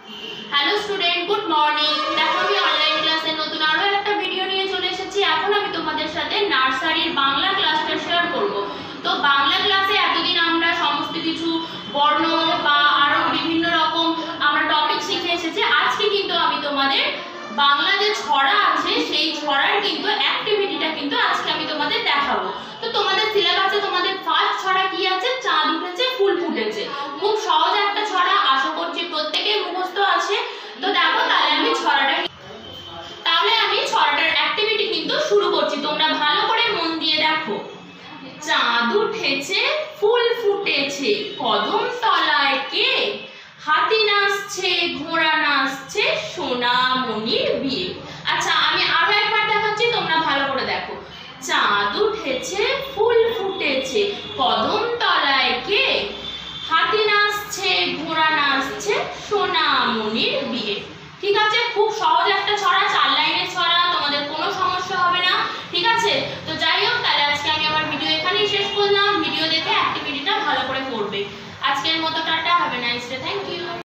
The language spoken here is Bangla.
Hello student, good morning. দেখো আমি অনলাইন ক্লাসে নতুন আরো একটা ভিডিও নিয়ে চলে এসেছি। এখন আমি তোমাদের সাথে নার্সারির বাংলা ক্লাসটা শেয়ার করব। তো বাংলা ক্লাসে এতদিন আমরা সমস্ত কিছু বর্ণ বা আরো বিভিন্ন রকম আমরা টপিক শিখে এসেছি। আজকে কিন্তু আমি তোমাদের বাংলা যে ছড়া আছে সেই ছড়ার কিন্তু অ্যাক্টিভিটিটা কিন্তু আজকে আমি তোমাদের দেখাবো। তো তোমাদের সিলেবাসে তোমাদের ফার্স্ট ছড়া কি আছে? চাঁদ উঠেছে ফুল ফুটেছে। খুব সহজ একটা ছড়া, আশা করছি প্রত্যেকের মুখস্থ আছে। তো দেখো তাহলে আমি ছড়াটার অ্যাক্টিভিটি কিন্তু শুরু করছি। তোমরা ভালো করে মন দিয়ে দেখো। চাঁদ উঠেছে ফুল ফুটেছে, কদম তলায় কে? হাতি নাচছে ঘোড়া নাচছে, সোনামণির বিয়ে। আচ্ছা, আমি আরো একবার দেখাচ্ছি, তোমরা ভালো করে দেখো। চাঁদ উঠেছে ফুল ফুটেছে, কদম তলায় কে? হাতি নাচছে ঘোড়া নাচছে, সোনামণির বিয়ে। ঠিক আছে, খুব সহজ একটা ছড়া, 4 লাইনের ছড়া, তোমাদের কোনো সমস্যা হবে না। ঠিক আছে, তো যাই হোক, তাহলে আজকে আমি আমার ভিডিও এখানেই শেষ করলাম।